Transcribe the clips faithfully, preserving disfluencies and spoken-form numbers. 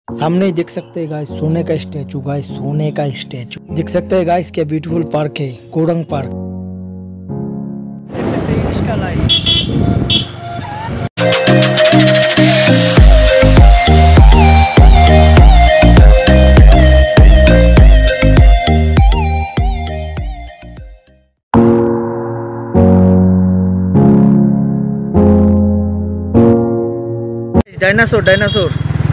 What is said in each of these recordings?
सामने ही देख सकते हैं गाइस सोने का स्टैचू, गाइस सोने का स्टैचू देख सकते हैं गाइस। क्या ब्यूटीफुल पार्क है, गोरंग पार्क देख सकते हैं। इसका लाइट डायनासोर डायनासोर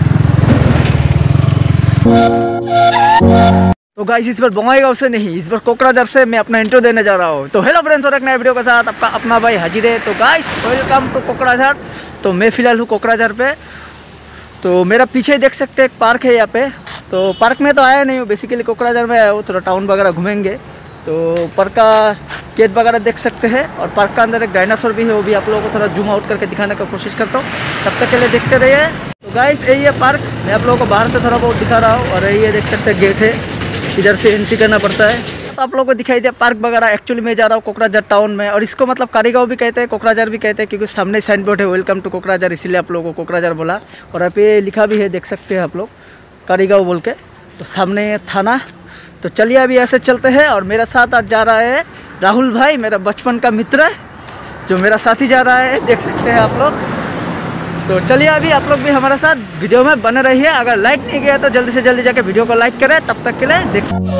तो गाइस इस बार बंगाईगांव से नहीं, इस बार कोकराझार से मैं अपना इंट्रो देने जा रहा हूँ। तो हेलो फ्रेंड्स, और एक नए वीडियो के साथ आपका अपना भाई हाजिर है। तो गाइस वेलकम टू कोकराझार। तो मैं फिलहाल हूँ कोकराझार पे। तो मेरा पीछे देख सकते हैं एक पार्क है यहाँ पे। तो पार्क में तो आया नहीं हूँ, बेसिकली कोकराझार में आया हूँ, थोड़ा टाउन वगैरह घूमेंगे। तो पार्क का गेट वगैरह देख सकते हैं, और पार्क का अंदर एक डायनासोर भी है, वो भी आप लोगों को थोड़ा जूम आउट करके दिखाने का कोशिश करता हूँ। तब तक के लिए देखते रहिए। तो गाइस यही है पार्क, मैं आप लोगों को बाहर से थोड़ा बहुत दिखा रहा हूँ। और यही है देख सकते हैं गेट है, इधर से एंट्री करना पड़ता है। तो आप लोगों को दिखाई दिया पार्क वगैरह। एक्चुअली मैं जा रहा हूँ कोकराझार टाउन में, और इसको मतलब कारीगांव भी कहते हैं, कोकराझार भी कहते हैं, क्योंकि सामने साइन बोर्ड है वेलकम टू कोकराझार, इसीलिए आप लोगों को कोकराझार बोला। और यहाँ पे लिखा भी है, देख सकते हैं आप लोग, कारीगांव बोल के। तो सामने थाना। तो चलिए अभी ऐसे चलते हैं। और मेरे साथ आज जा रहा है राहुल भाई, मेरा बचपन का मित्र, जो मेरा साथी जा रहा है, देख सकते हैं आप लोग। तो चलिए अभी आप लोग भी हमारे साथ वीडियो में बने रहिए। अगर लाइक नहीं किया तो जल्दी से जल्दी जाके वीडियो को लाइक करें। तब तक के लिए देख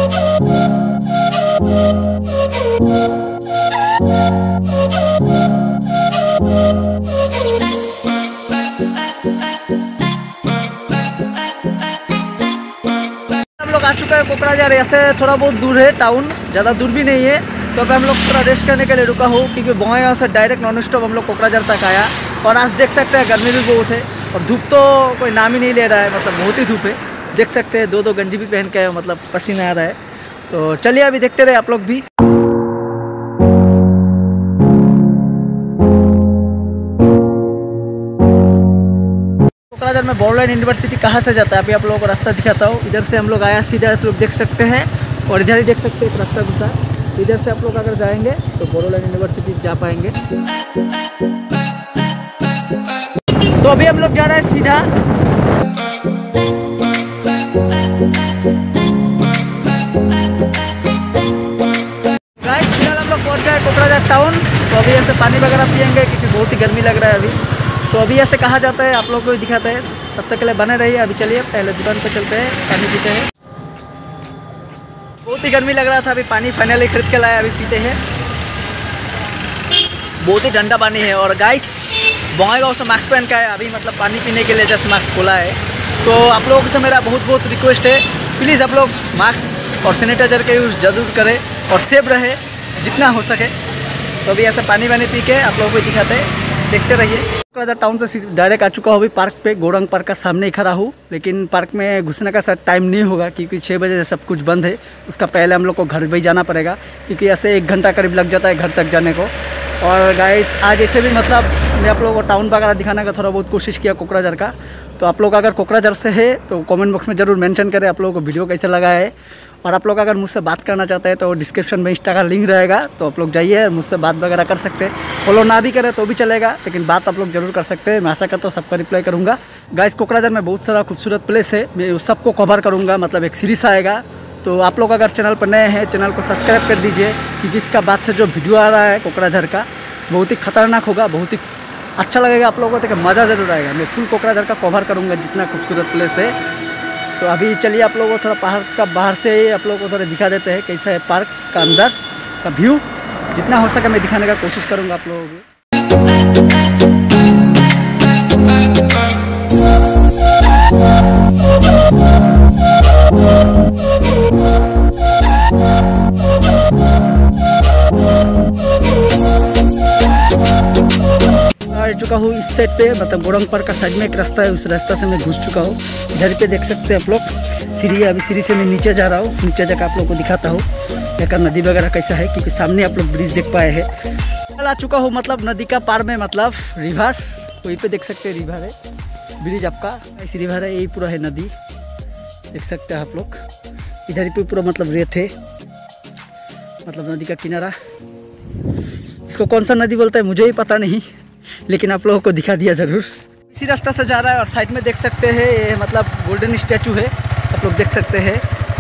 हम लोग आ चुका है कोकराझार। ऐसे थोड़ा बहुत दूर है टाउन, ज़्यादा दूर भी नहीं है। तो अब हम लोग थोड़ा रेस्ट करने के लिए रुका हूँ, क्योंकि बंगाईगांव से डायरेक्ट नॉन स्टॉप हम लोग कोकराझार तक आया। और आज देख सकते हैं गर्मी भी बहुत है, और धूप तो कोई नाम ही नहीं ले रहा है, मतलब बहुत ही धूप है। देख सकते हैं दो दो गंजी भी पहन के आए, मतलब पसीना आ रहा है। तो चलिए अभी देखते रहे आप लोग भी। कोकराझार में बॉर्डरलाइन यूनिवर्सिटी कहाँ से जाता है, अभी आप लोगों को रास्ता दिखाता हूँ। इधर से हम लोग आया सीधा, आप लोग देख सकते हैं। और इधर ही देख सकते हैं एक रास्ता घुसा, इधर से आप लोग अगर जाएंगे तो बॉर्डरलाइन यूनिवर्सिटी जा पाएंगे। तो अभी हम लोग जा रहे हैं सीधा। गाइस फिलहाल हम लोग पहुंच गए कोकराझार टाउन। तो अभी ऐसे पानी वगैरह पियेंगे, क्योंकि बहुत ही गर्मी लग रहा है अभी। तो अभी ऐसे कहा जाता है, आप लोग को दिखाते हैं। तब तक के लिए बने रहिए। अभी चलिए पहले दुकान पर चलते हैं, पानी पीते हैं। बहुत ही गर्मी लग रहा था, अभी पानी फाइनली खरीद के लाया, अभी पीते हैं। बहुत ही ठंडा पानी है। और गाइस बंगाईगांव से मास्क पहन का है अभी, मतलब पानी पीने के लिए जस्ट मास्क खोला है। तो आप लोगों से मेरा बहुत बहुत रिक्वेस्ट है, प्लीज़ आप लोग मास्क और सैनिटाइजर का यूज़ जरूर करें, और सेफ रहे जितना हो सके। तो अभी ऐसे पानी वानी पी के आप लोगों को दिखाते हैं, देखते रहिए। कोकराझार टाउन से डायरेक्ट आ चुका हूँ अभी पार्क पे, गोरंग पार्क का सामने ही खड़ा हूँ। लेकिन पार्क में घुसने का शायद टाइम नहीं होगा, क्योंकि छः बजे से सब कुछ बंद है। उसका पहले हम लोग को घर भी जाना पड़ेगा, क्योंकि ऐसे एक घंटा करीब लग जाता है घर तक जाने को। और गाइस आज ऐसे भी मतलब मैं आप लोगों को टाउन वगैरह दिखाने का थोड़ा बहुत कोशिश किया कोकराझार का। तो आप लोग अगर कोकराझार से है तो कमेंट बॉक्स में ज़रूर मेंशन करें आप लोगों को वीडियो कैसे लगा है। और आप लोग अगर मुझसे बात करना चाहते हैं तो डिस्क्रिप्शन में इंस्टा का लिंक रहेगा, तो आप लोग जाइए मुझसे बात वगैरह कर सकते हैं। फॉलो ना भी करें तो भी चलेगा, लेकिन बात आप लोग जरूर कर सकते हैं। मैं आशा करता हूँ सबका रिप्लाई करूँगा। गाइस कोकराझार में बहुत सारा खूबसूरत प्लेस है, मैं उस सबको कवर करूँगा, मतलब एक सीरीज़ आएगा। तो आप लोग अगर चैनल पर नए हैं, चैनल को सब्सक्राइब कर दीजिए, क्योंकि इसका बाद से जो वीडियो आ रहा है कोकराझार का बहुत ही खतरनाक होगा, बहुत ही अच्छा लगेगा आप लोगों को, तो मज़ा ज़रूर आएगा। मैं फुल कोकराझार का कवर करूँगा, जितना खूबसूरत प्लेस है। तो अभी चलिए आप लोगों को थोड़ा पहाड़ का बाहर से ही आप लोगों को थोड़ा दिखा देते हैं कैसा है पार्क का अंदर का व्यू। जितना हो सके मैं दिखाने का कोशिश करूँगा आप लोगों को। आ चुका हूँ इस साइड पे, मतलब गोरंग पार्क का साइड में एक रास्ता है, उस रास्ता से मैं घुस चुका हूँ। इधर पे देख सकते हैं आप लोग सीढ़ी है, अभी सीढ़ी से मैं नीचे जा रहा हूँ। नीचे जाकर आप लोग को दिखाता हूँ यहाँ का नदी वगैरह कैसा है, क्योंकि सामने आप लोग ब्रिज देख पाए हैं। आ चुका हूँ मतलब नदी का पार में, मतलब रिवर, वहीं पे देख सकते हैं रिवर है, ब्रिज आपका ऐसी रिवर है, यही पूरा है नदी, देख सकते हैं आप लोग। इधर पे पूरा मतलब रेत है, मतलब नदी का किनारा। इसको कौन सा नदी बोलता है मुझे ही पता नहीं, लेकिन आप लोगों को दिखा दिया ज़रूर। इसी रास्ता से जा रहा है और साइड में देख सकते हैं ये मतलब गोल्डन स्टैचू है, आप लोग देख सकते हैं।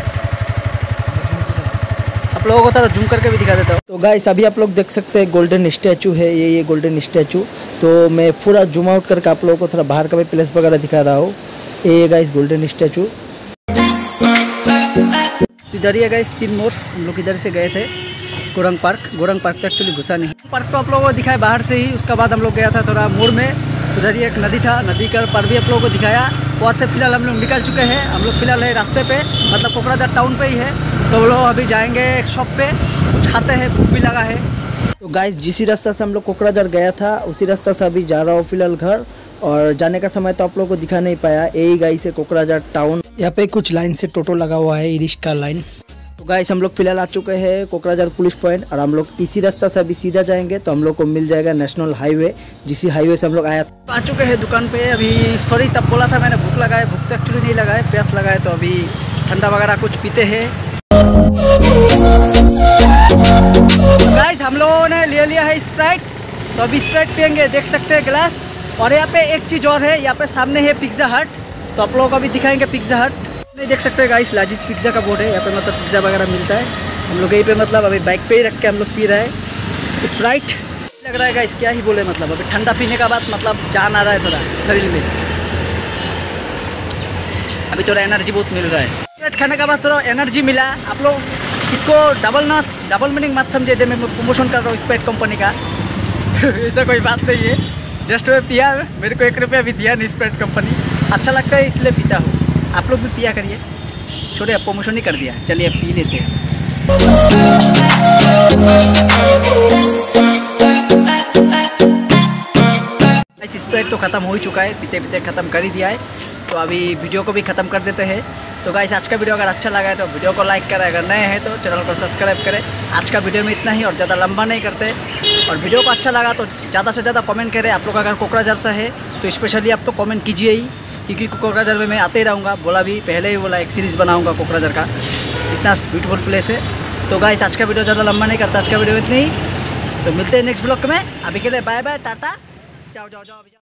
आप लोगों को थोड़ा जूम करके भी दिखा देता हूँ। तो गाइस अभी आप लोग देख सकते हैं गोल्डन स्टैचू है, ये ये गोल्डन स्टैचू। तो मैं पूरा जूम आउट करके आप लोगों को थोड़ा बाहर का भी प्लेस वगैरह दिखा रहा हूँ। ये गाइस गोल्डन स्टैचू इधर ही है गाइस, तीन मोड़ हम लोग इधर से गए थे गोरंग पार्क। गोरंग पार्क तो एक्चुअली घुसा नहीं, पार्क तो आप लोगों को दिखाया बाहर से ही। उसके बाद हम लोग गया था थोड़ा मोड़ में, उधर ही एक नदी था, नदी का पार भी आप लोगों को दिखाया। वहाँ से फिलहाल हम लोग निकल चुके हैं। हम लोग फिलहाल है रास्ते पे, मतलब कोकराझार टाउन पे ही है। तो हम लोग अभी जाएंगे एक शॉप पे, कुछ खाते हैं, भूख भी लगा है। तो गाइस जिस रास्ता से हम लोग कोकराझार गया था उसी रास्ता से अभी जा रहा हूँ फिलहाल घर। और जाने का समय तो आप लोगों को दिखा नहीं पाया। यही गाइस है कोकराझार टाउन। यहाँ पे कुछ लाइन से टोटो लगा हुआ है, ई रिक्शा लाइन। तो गाइस हम लोग फिलहाल आ चुके हैं कोकराझार पुलिस पॉइंट और हम लोग इसी रास्ता से अभी सीधा जाएंगे तो हम लोग को मिल जाएगा नेशनल हाईवे, जिसी हाईवे से हम लोग आया था। आ चुके हैं दुकान पे अभी। सॉरी तब बोला था मैंने भूख लगा है, भूख तो एक्चुअली नहीं लगा है, प्यास लगा है। तो अभी ठंडा वगैरह कुछ पीते हैं। गाइस हम लोगों ने ले लिया है स्प्राइट, तो अभी स्प्राइट पियेंगे, देख सकते हैं गिलास। और यहाँ पे एक चीज़ और है, यहाँ पे सामने है पिज्ज़ा हट, तो आप लोगों को अभी दिखाएंगे पिज्ज़ा हट। नहीं देख सकते हैं गाइस, लाजिस पिज्ज़ा का बोर्ड है। यहाँ पे मतलब पिज्ज़ा वगैरह मिलता है। हम लोग यहीं पे मतलब अभी बाइक पे ही रख के हम लोग पी रहे हैं स्प्राइट। लग रहा है गाइस क्या ही बोले, मतलब अभी ठंडा पीने का बाद मतलब जान आ रहा है थोड़ा शरीर में। अभी थोड़ा एनर्जी बहुत मिल रहा है। स्प्राइट खाने का बाद थोड़ा एनर्जी मिला। आप लोग इसको डबल ना डबल मीनिंग मत समझे थे, मैं प्रमोशन कर रहा हूँ स्प्राइट कंपनी का। ऐसा कोई बात नहीं है, जस्ट मैं पिया, मेरे को एक रुपया भी दिया नहीं स्प्राइट कंपनी। अच्छा लगता है इसलिए पीता हूँ, आप लोग भी पिया करिए। छोड़े अब प्रमोशन ही कर दिया, चलिए अब पी लेते हैं। स्प्राइट तो ख़त्म हो ही चुका है, पीते पीते ख़त्म कर ही दिया है। तो अभी वीडियो को भी ख़त्म कर देते हैं। तो गाइस आज का वीडियो अगर अच्छा लगा है तो वीडियो को लाइक करें, अगर नए हैं तो चैनल को सब्सक्राइब करें। आज का वीडियो में इतना ही और ज़्यादा लंबा नहीं करते। और वीडियो को अच्छा लगा तो ज़्यादा से ज़्यादा कमेंट करें। आप लोग अगर कोकराझार से है तो स्पेशली आप तो कमेंट कीजिए ही, क्योंकि कोकराझार में मैं आते ही रहूँगा। बोला भी पहले ही बोला एक सीरीज़ बनाऊँगा कोकराझार का, इतना ब्यूटीफुल प्लेस है। तो गाइस आज का वीडियो ज़्यादा लंबा नहीं करता, आज का वीडियो इतनी ही। तो मिलते हैं नेक्स्ट ब्लॉग में। अभी के लिए बाय बाय, टाटा, जाओ जाओ जाओ।